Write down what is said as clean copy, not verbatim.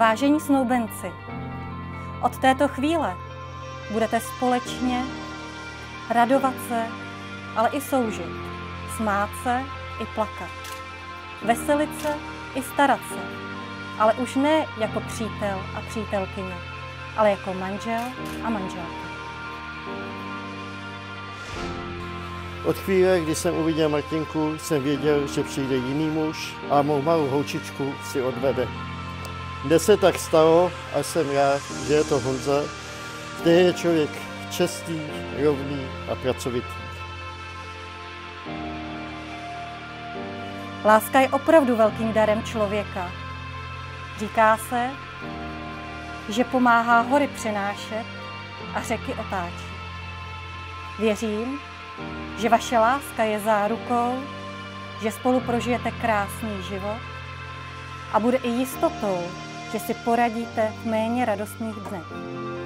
Vážení snoubenci, od této chvíle budete společně radovat se, ale i soužit, smát se i plakat, veselit se i starat se, ale už ne jako přítel a přítelkyně, ale jako manžel a manželka. Od chvíle, kdy jsem uviděl Martinku, jsem věděl, že přijde jiný muž a mou malou holčičku si odvede. Dnes se tak stalo a jsem rád, že je to Honza, který je člověk čestný, rovný a pracovitý. Láska je opravdu velkým darem člověka. Říká se, že pomáhá hory přenášet a řeky otáčet. Věřím, že vaše láska je zárukou, že spolu prožijete krásný život a bude i jistotou, že si poradíte v méně radostných dnech.